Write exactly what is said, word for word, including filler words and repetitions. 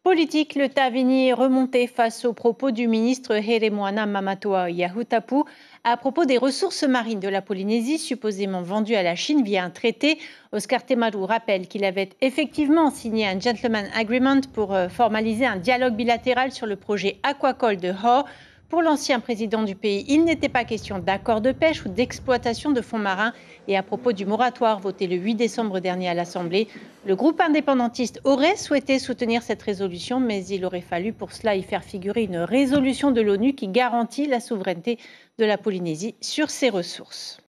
Politique, le Tavini est remonté face aux propos du ministre Heremoana Mamatoa Yahutapu à propos des ressources marines de la Polynésie supposément vendues à la Chine via un traité. Oscar Temaru rappelle qu'il avait effectivement signé un gentleman agreement pour formaliser un dialogue bilatéral sur le projet aquacole de Hoh. Pour l'ancien président du pays, il n'était pas question d'accord de pêche ou d'exploitation de fonds marins. Et à propos du moratoire voté le huit décembre dernier à l'Assemblée, le groupe indépendantiste aurait souhaité soutenir cette résolution, mais il aurait fallu pour cela y faire figurer une résolution de l'ONU qui garantit la souveraineté de la Polynésie sur ses ressources.